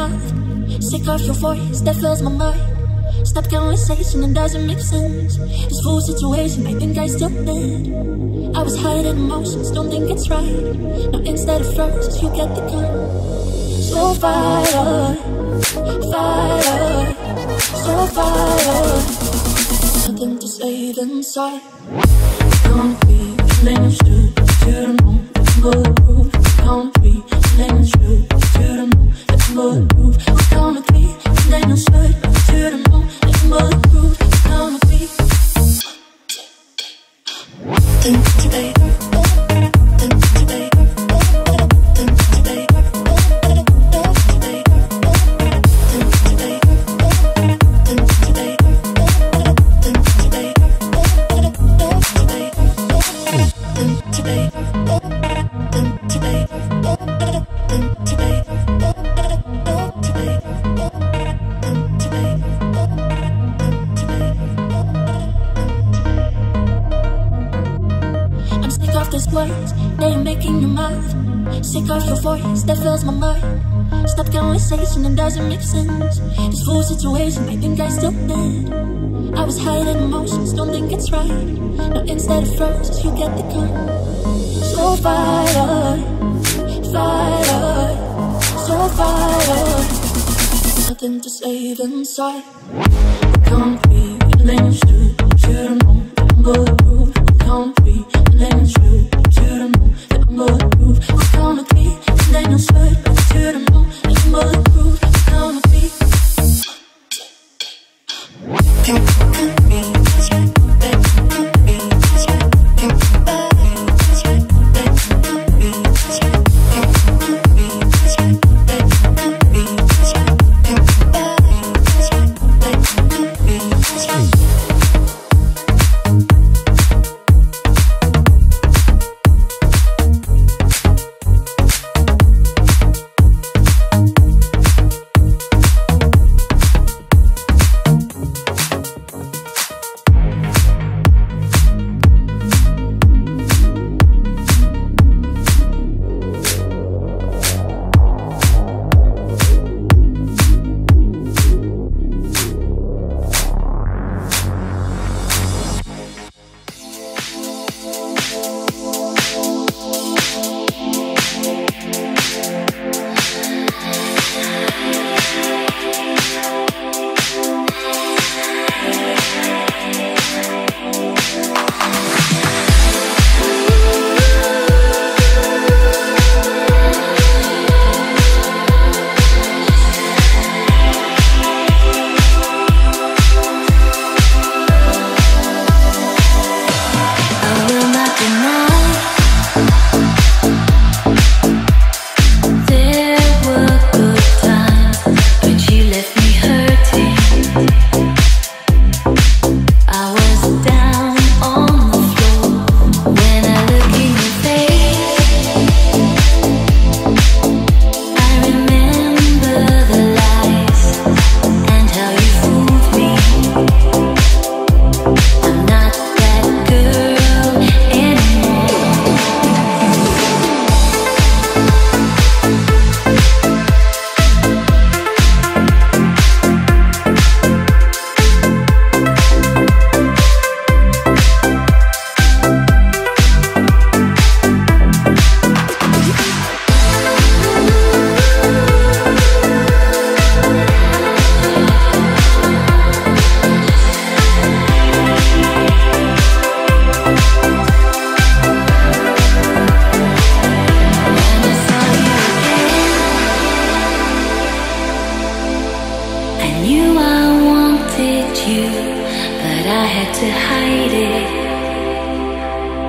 mouth. Sick of your voice that fills my mind. Stop conversation, it doesn't make sense. This full situation, I think I still did. I was hiding emotions, don't think it's right. Now instead of roses, you get the gun. So fire, fire, so fire. Nothing to save inside. Don't be feeling shoot to the moon, bulletproof. Don't be feeling shoot to the moon, bulletproof. Don't be feeling shoot to the moon, bulletproof. Don't be. Think today. They ain't making you mad. Sick of your voice that fills my mind. Stop conversation, it doesn't make sense. This full situation, I think I still did. I was hiding emotions, don't think it's right. Now instead of roses, you get the gun. So fire, fire, so fire. Nothing to save inside. Concrete, letting shoot the moon, bulletproof. Concrete, letting shoot the moon, bulletproof. Concrete, letting shoot the moon, bulletproof. Concrete. to hide it.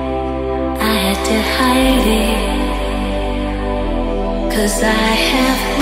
I had to hide it, 'cause I have